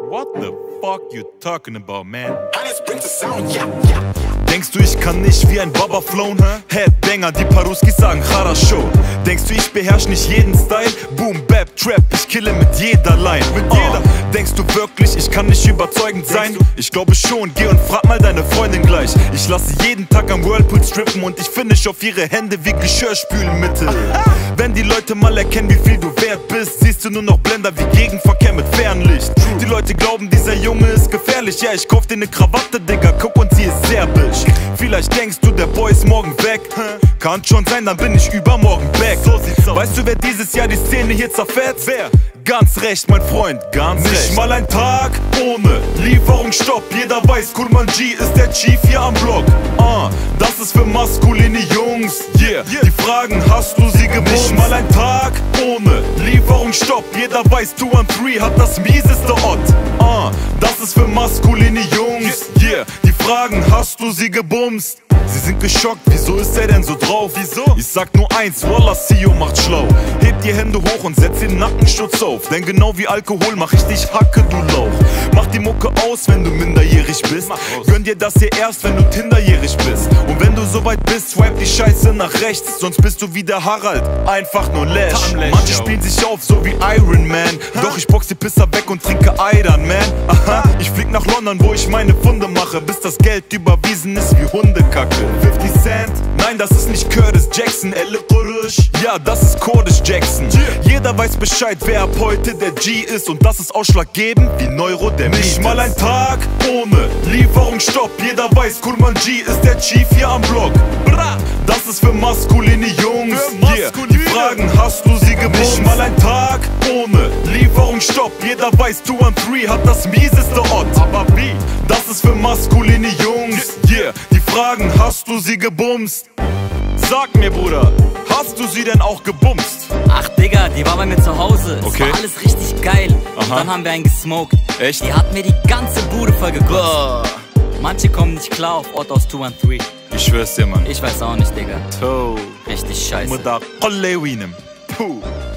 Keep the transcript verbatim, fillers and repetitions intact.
What the fuck you talking about, man? Alles bringt das Sound, ja, ja. Denkst du, ich kann nicht wie ein Baba flown? Headbanger, die Paruskis sagen Show. Denkst du, ich beherrsch nicht jeden Style? Boom, Bap, Trap, ich kille mit jeder Line. Mit jeder. Uh. Denkst du wirklich, ich kann nicht überzeugend sein? Ich glaube schon, geh und frag mal deine Freundin gleich. Ich lasse jeden Tag am Whirlpool strippen und ich finish auf ihre Hände wie Geschirrspülmittel. Wenn die Leute mal erkennen, wie viel du wert bist, siehst du nur noch Blender wie Gegenverkehr mit Fernlicht. Die Leute glauben, dieser Junge ist gefährlich. Ja, ich kauf dir ne Krawatte, Digga, guck und sie ist serbisch. Vielleicht denkst du, der Boy ist morgen weg. Kann schon sein, dann bin ich übermorgen back. So sieht's aus. Weißt du, wer dieses Jahr die Szene hier zerfetzt? Wer? Ganz recht, mein Freund, ganz Nicht recht. Nicht mal ein Tag ohne Lieferungsstopp. Jeder weiß, Kurman G ist der Chief hier am Block. uh, Das ist für maskuline Jungs, yeah. yeah. Die fragen, hast du sie gebumst? Nicht mal ein Tag ohne Lieferungsstopp. Jeder weiß, zwei und drei hat das mieseste Ott. uh, Das ist für maskuline Jungs, yeah. Die fragen, hast du sie gebumst? Sie sind geschockt, wieso ist er denn so drauf? Wieso? Ich sag nur eins, Wallah, C E O macht schlau. Heb die Hände hoch und setz den Nackenschutz auf. Denn genau wie Alkohol mach ich dich Hacke, du Lauch. Mach die Mucke aus, wenn du minderjährig bist. Gönn dir das hier erst, wenn du tinderjährig bist. Und wenn du soweit bist, swipe die Scheiße nach rechts. Sonst bist du wie der Harald, einfach nur Lash. Manche spielen sich auf, so wie Iron Man. Doch ich box die Pisser weg und trinke Eidan, man. Aha, ich flieg nach London, wo ich meine Funde mache, bis das Geld überwiesen ist wie Hundekacke. fifty Cent, nein, das ist nicht Curtis Jackson. Elle Qursh, ja, das ist Kurdish Jackson. Jeder weiß Bescheid, wer ab heute der G ist. Und das ist ausschlaggebend wie Neuro der Nicht Miet mal ein Tag ohne Lieferungsstopp. Jeder weiß, Kurman G ist der Chief hier am Block. Bra, das ist für maskuline Jungs, yeah. Die fragen, hast du sie gebumst? Nicht mal ein Tag ohne Lieferungsstopp. Jeder weiß, zwei und drei hat das mieseste Ott. Aber wie? Das ist für maskuline Jungs, yeah. Die fragen, hast du sie gebumst? Sag mir, Bruder, hast du sie denn auch gebumst? Ach, Digga, die war bei mir zu Hause. Es okay. war alles richtig geil. Aha. Und dann haben wir einen gesmoked. Echt? Die hat mir die ganze Bude voll gekostet. Manche kommen nicht klar auf Ott aus zwei und drei. Ich schwör's dir, Mann. Ich weiß auch nicht, Digga. So. Richtig scheiße. Puh.